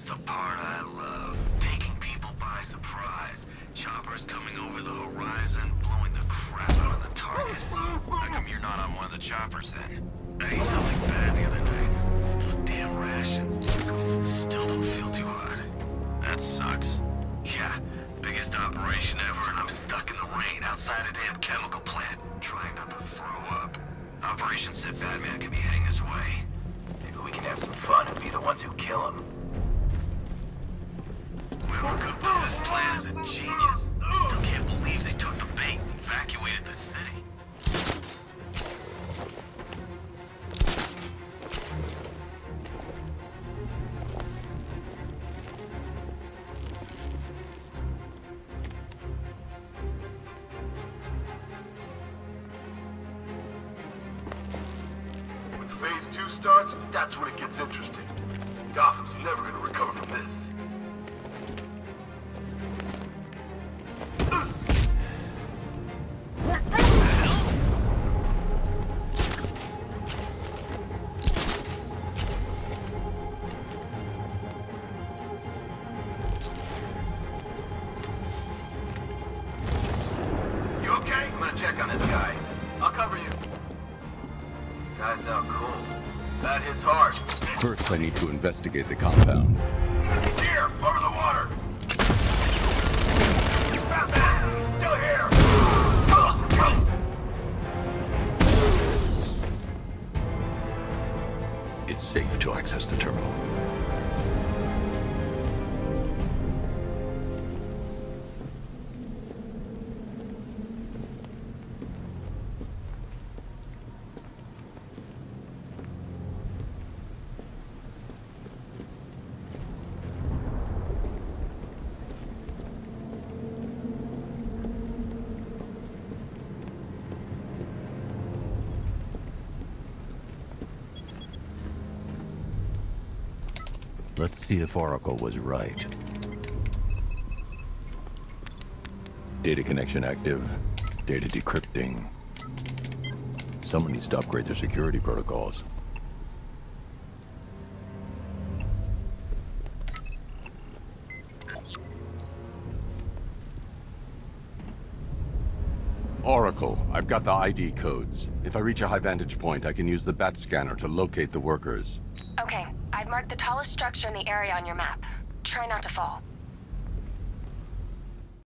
the part I love. Taking people by surprise. Choppers coming over the horizon, blowing the crap out of the target. How come you're not on one of the choppers then? I ate something bad the other night. It's those damn rations. Still don't feel too hot. That sucks. Yeah, biggest operation ever, and I'm stuck in the rain outside a damn chemical plant, trying not to throw up. Operation said Batman could be heading this way. Maybe we can have some fun and be the ones who kill him. Whoever cooked up this plan is a genius. I still can't believe they took the bait and evacuated the city. When Phase 2 starts, that's when it gets interesting. Gotham's never gonna recover from this. You okay? I'm gonna check on this guy. I'll cover you. Guy's out cold. That hits hard. First, I need to investigate the compound. Here, over the water. Batman, still here. It's safe to access the terminal. Let's see if Oracle was right. Data connection active. Data decrypting. Someone needs to upgrade their security protocols. Oracle, I've got the ID codes. If I reach a high vantage point, I can use the bat scanner to locate the workers. Okay, I've marked the tallest structure in the area on your map. Try not to fall.